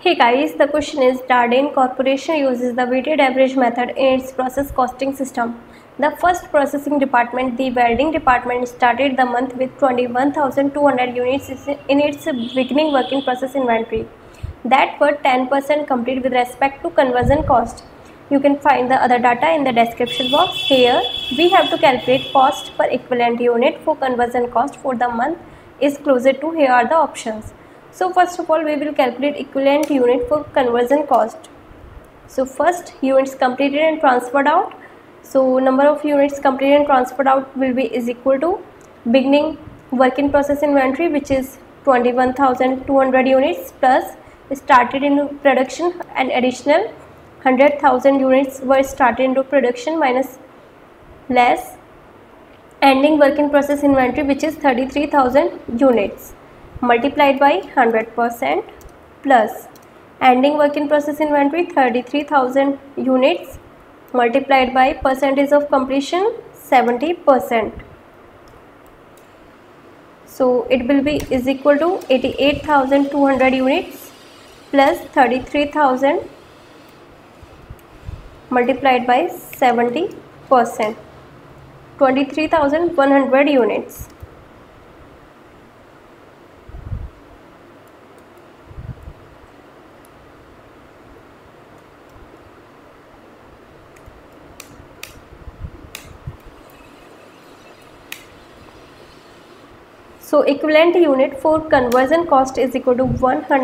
Hey guys, the question is Darden Corporation uses the weighted average method in its process costing system. The first processing department, the Welding Department, started the month with 21,200 units in its beginning work in process inventory. That were 10% complete with respect to conversion cost. You can find the other data in the description box. Here, we have to calculate cost per equivalent unit for conversion cost for the month is closer to. Here are the options. So first of all, we will calculate equivalent unit for conversion cost. So first, units completed and transferred out. So number of units completed and transferred out will be is equal to beginning work in process inventory, which is 21,200 units, plus started into production and additional 100,000 units were started into production, minus less ending work in process inventory, which is 33,000 units, multiplied by 100%, plus ending work in process inventory 33,000 units multiplied by percentage of completion 70%. So it will be is equal to 88,200 units plus 33,000 multiplied by 70%, 23,100 units. So equivalent unit for conversion cost is equal to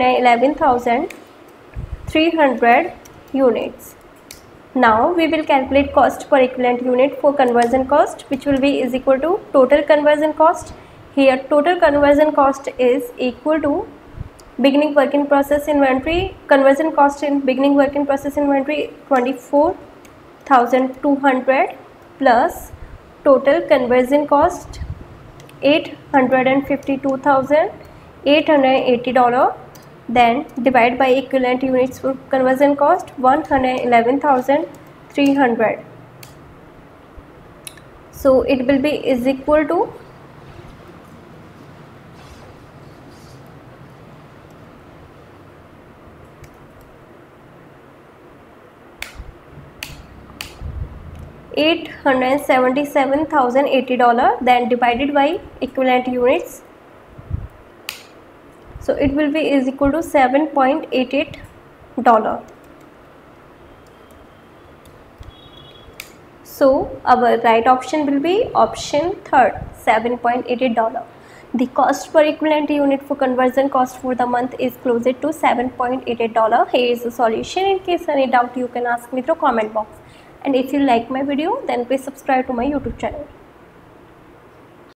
111,300 units. Now we will calculate cost per equivalent unit for conversion cost, which will be is equal to total conversion cost. Here total conversion cost is equal to beginning work in process inventory, conversion cost in beginning work in process inventory 24,200 plus total conversion cost $852,880, then divide by equivalent units for conversion cost 111,300. So it will be is equal to $877,080, then divided by equivalent units. So it will be is equal to $7.88. So our right option will be option third, $7.88. The cost per equivalent unit for conversion cost for the month is closer to $7.88. Here is the solution. In case any doubt, you can ask me through comment box. And if you like my video, then please subscribe to my YouTube channel.